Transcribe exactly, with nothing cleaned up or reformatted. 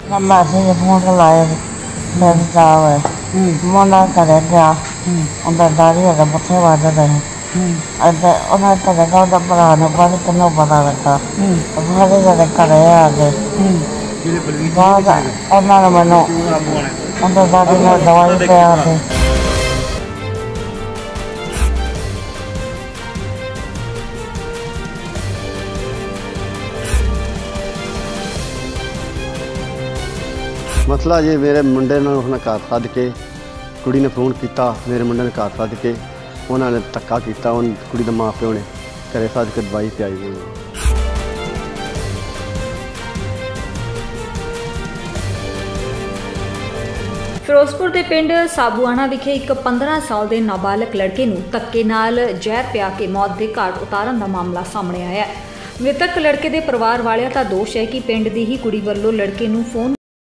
Message phone लाए फिर जावे मुंडा करे गया उधर दाढ़ी है बच्चे वाद रहे उन्हें करेगा उधर भरा ने बाद किन्नों पता लगा सारे जने करे आगे बाद उन्होंने मैनू उधर दाढ़ी में दवाई पे आते मसला जी मेरे मुंडे ने उसने घर सद के कुड़ी ने फोन किया मेरे मुंडे ने घर सद के उन्होंने धक्का किया उन कुड़ी के माँ प्यो ने घरे सद के दवाई पियाई गई। फिरोजपुर के पिंड साबूआणा विखे एक पंद्रह साल के नाबालग लड़के नूं धक्के नाल जहर पिया के मौत के घाट उतारन का मामला सामने आया है। मृतक लड़के के परिवार वालियां दा दोष है कि पिंड दी ही कुड़ी वल्लों लड़के नूं फोन